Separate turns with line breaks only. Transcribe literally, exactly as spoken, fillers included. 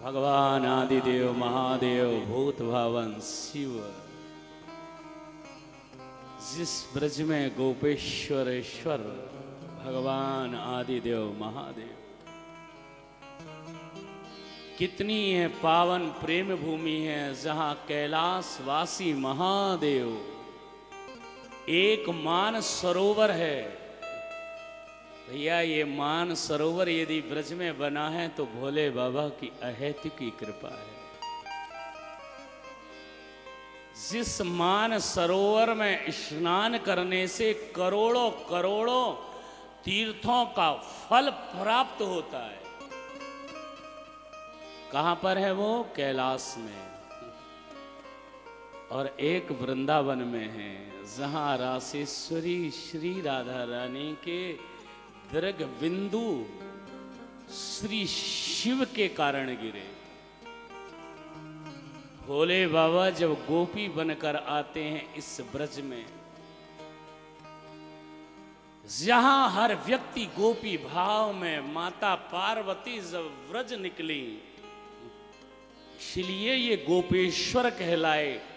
भगवान आदिदेव महादेव भूत भावन शिव जिस ब्रज में गोपेश्वरेश्वर भगवान आदिदेव महादेव, कितनी है पावन प्रेम भूमि है जहां कैलाशवासी महादेव एक मान सरोवर है। भैया ये मान सरोवर यदि ब्रज में बना है तो भोले बाबा की अहेतु की कृपा है। जिस मान सरोवर में स्नान करने से करोड़ों करोड़ों तीर्थों का फल प्राप्त होता है, कहां पर है वो? कैलाश में। और एक वृंदावन में है जहां रासेश्वरी श्री राधा रानी के दृग बिंदु श्री शिव के कारण गिरे। भोले बाबा जब गोपी बनकर आते हैं इस ब्रज में, जहां हर व्यक्ति गोपी भाव में, माता पार्वती जब व्रज निकली, इसलिए ये गोपेश्वर कहलाए।